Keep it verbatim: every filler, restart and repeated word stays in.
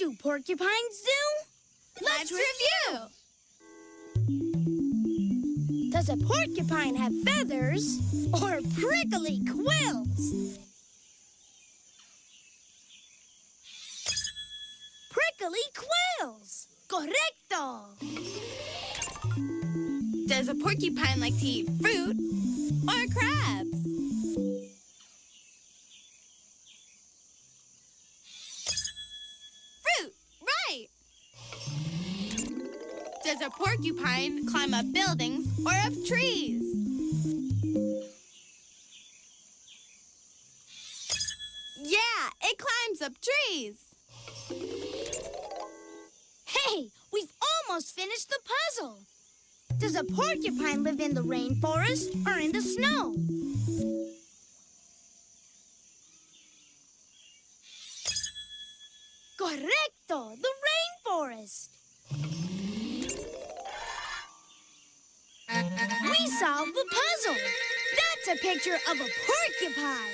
do porcupines do? Let's review! Does a porcupine have feathers or prickly quills? Prickly quills! Correcto! Does a porcupine like to eat fruit or crabs? Fruit, right! Does a porcupine climb up buildings or up trees? Yeah, it climbs up trees. Hey, we've almost finished the puzzle. Does a porcupine live in the rainforest or in the snow? Correcto, the rainforest. We solved the puzzle. That's a picture of a porcupine.